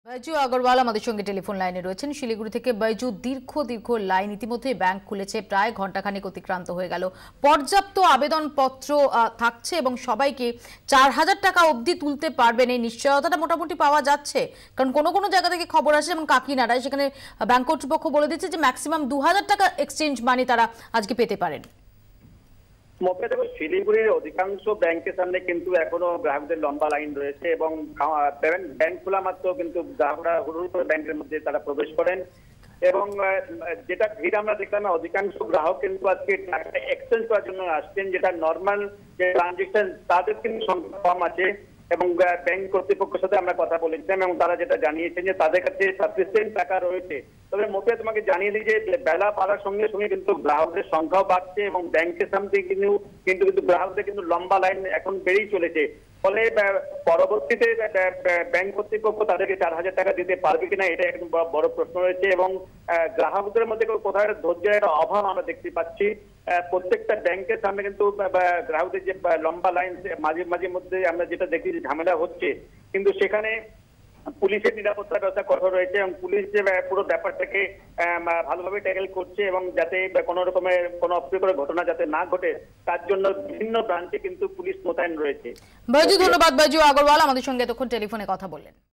বাইজু আগরওয়াল আমাদের সঙ্গে টেলিফোন লাইনে রয়েছেন শিলিগুড়ি থেকে। বাইজু, দীর্ঘ লাইন ইতিমধ্যে ব্যাংক খুলেছে, প্রায় ঘন্টাখানেক অতিক্রান্ত হয়ে গেল। পর্যাপ্ত আবেদনপত্র থাকছে এবং সবাইকে 4,000 টাকা অবধি তুলতে পারবেন এই নিশ্চয়তাটা মোটামুটি পাওয়া যাচ্ছে? কারণ কোনো জায়গা থেকে খবর আসে, যেমন কাকিনাড়ায়, সেখানে ব্যাংক কর্তৃপক্ষ বলে দিচ্ছে যে ম্যাক্সিমাম 2,000 টাকা এক্সচেঞ্জ মানি তারা আজকে পেতে পারেন। শিলিগুড়ির অধিকাংশ ব্যাংকের সামনে কিন্তু এখনো গ্রাহকদের লম্বা লাইন রয়েছে এবং ব্যাংক খোলা মাত্র কিন্তু গ্রাহকরা হুড় করে ব্যাংকের মধ্যে তারা প্রবেশ করেন এবং যেটা ভিড় আমরা দেখলাম, অধিকাংশ গ্রাহক কিন্তু আজকে টাকাটা এক্সচেঞ্জ করার জন্য আসছেন। যেটা নর্মাল যে ট্রানজেকশন তাদের কিন্তু সংখ্যা কম আছে এবং ব্যাংক কর্তৃপক্ষের সাথে আমরা কথা বলেছিলাম এবং তারা যেটা জানিয়েছেন যে তাদের কাছে সাফিসিয়েন্ট টাকা রয়েছে। তবে মোপে তোমাকে জানিয়ে দিই যে বেলা বাড়ার সঙ্গে সঙ্গে কিন্তু গ্রাহকদের সংখ্যাও বাড়ছে এবং ব্যাংকের সামনে কিন্তু গ্রাহকদের কিন্তু লম্বা লাইন এখন বেড়েই চলেছে। ফলে পরবর্তীতে ব্যাংক কর্তৃপক্ষ তাদেরকে 4,000 টাকা দিতে পারবে কিনা, এটা একদম বড় প্রশ্ন রয়েছে এবং গ্রাহকদের মধ্যে কোথাও একটা ধৈর্যের একটা অভাব আমরা দেখতে পাচ্ছি। প্রত্যেকটা ব্যাংকের সামনে কিন্তু গ্রাহকদের যে লম্বা লাইন মাঝে মধ্যে আমরা যেটা দেখি যে ঝামেলা হচ্ছে, কিন্তু সেখানে পুলিশের নিরাপত্তা ব্যবস্থা কঠোর রয়েছে এবং পুলিশ যে পুরো ব্যাপারটাকে ভালোভাবে ট্যাকেল করছে এবং যাতে কোনো রকমের কোনো অপ্রীতিকর ঘটনা যাতে না ঘটে তার জন্য বিভিন্ন ব্রাঞ্চে কিন্তু পুলিশ মোতায়েন রয়েছে। বাইজু, ধন্যবাদ। বাইজু আগরওয়াল আমাদের সঙ্গে এতক্ষণ টেলিফোনে কথা বললেন।